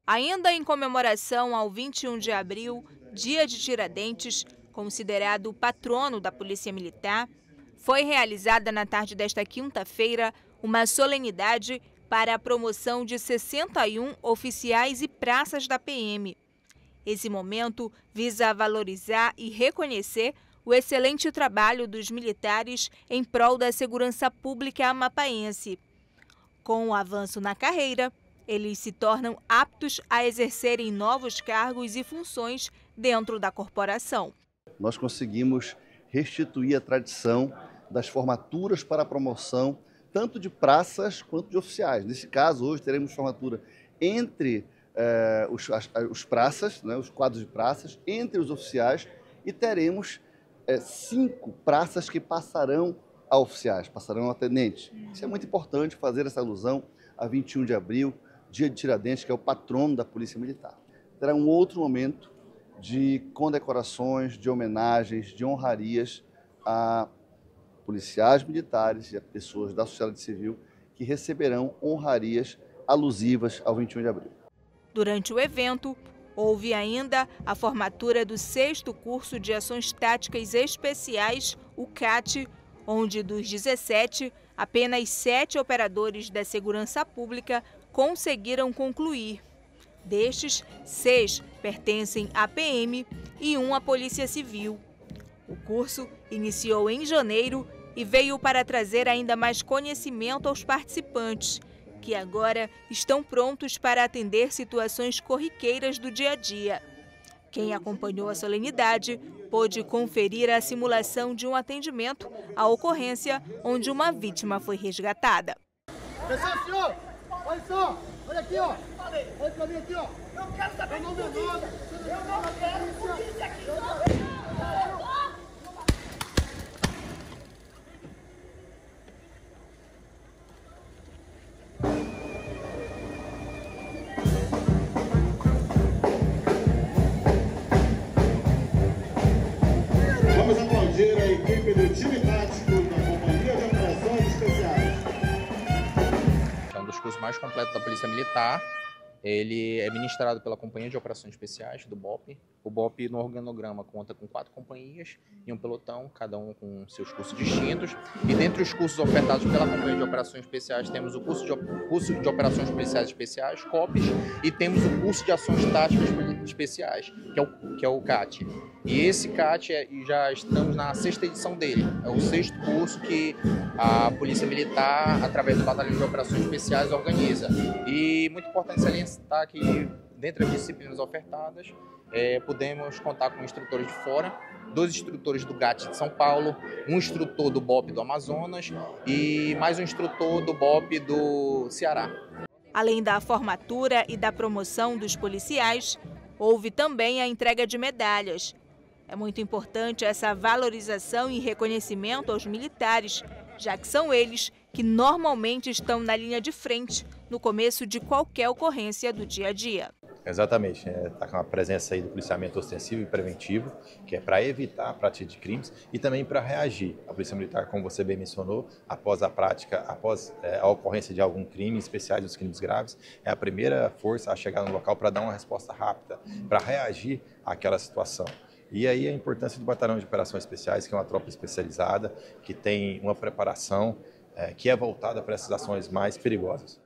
Ainda em comemoração ao 21 de abril, dia de Tiradentes, considerado o patrono da Polícia Militar, foi realizada na tarde desta quinta-feira uma solenidade para a promoção de 61 oficiais e praças da PM. Esse momento visa valorizar e reconhecer o excelente trabalho dos militares em prol da segurança pública amapaense. Com o avanço na carreira, eles se tornam aptos a exercerem novos cargos e funções dentro da corporação. Nós conseguimos restituir a tradição das formaturas para a promoção, tanto de praças quanto de oficiais. Nesse caso, hoje teremos formatura entre os praças, né, os quadros de praças, entre os oficiais, e teremos 5 praças que passarão a oficiais, passarão a tenentes. Isso é muito importante, fazer essa alusão a 21 de abril, dia de Tiradentes, que é o patrono da Polícia Militar. Terá um outro momento de condecorações, de homenagens, de honrarias a policiais militares e a pessoas da sociedade civil que receberão honrarias alusivas ao 21 de abril. Durante o evento, houve ainda a formatura do 6º Curso de Ações Táticas Especiais, o CAT, onde dos 17, apenas 7 operadores da segurança pública conseguiram concluir. Destes, 6 pertencem à PM e 1 à Polícia Civil. O curso iniciou em janeiro e veio para trazer ainda mais conhecimento aos participantes, que agora estão prontos para atender situações corriqueiras do dia a dia. Quem acompanhou a solenidade pôde conferir a simulação de um atendimento à ocorrência onde uma vítima foi resgatada. Atenção, senhor! Olha só! Olha aqui, ó! Olha pra mim aqui, ó! Eu quero saber quem é. Eu não quero polícia aqui! Vamos aplaudir a equipe do time tático da Companhia de Operações Especiais. É um dos cursos mais completos da Polícia Militar. Ele é ministrado pela Companhia de Operações Especiais, do BOP. O BOP, no organograma, conta com 4 companhias e um pelotão, cada um com seus cursos distintos. E dentre os cursos ofertados pela Companhia de Operações Especiais, temos o curso de Operações Especiais, COPES, e temos o curso de Ações Táticas Especiais, que é o CAT. E esse CAT, já estamos na 6ª edição dele. É o 6º curso que a Polícia Militar, através do Batalhão de Operações Especiais, organiza. E muito importante salientar que, dentre as disciplinas ofertadas, podemos contar com instrutores de fora, 2 instrutores do GAT de São Paulo, um instrutor do BOP do Amazonas e mais um instrutor do BOP do Ceará. Além da formatura e da promoção dos policiais, houve também a entrega de medalhas. É muito importante essa valorização e reconhecimento aos militares, já que são eles que normalmente estão na linha de frente no começo de qualquer ocorrência do dia a dia. Exatamente, está com a presença aí do policiamento ostensivo e preventivo, que é para evitar a prática de crimes e também para reagir. A Polícia Militar, como você bem mencionou, após a ocorrência de algum crime, especiais dos crimes graves, é a primeira força a chegar no local para dar uma resposta rápida, para reagir àquela situação. E aí a importância do Batalhão de Operações Especiais, que é uma tropa especializada, que tem uma preparação que é voltada para essas ações mais perigosas.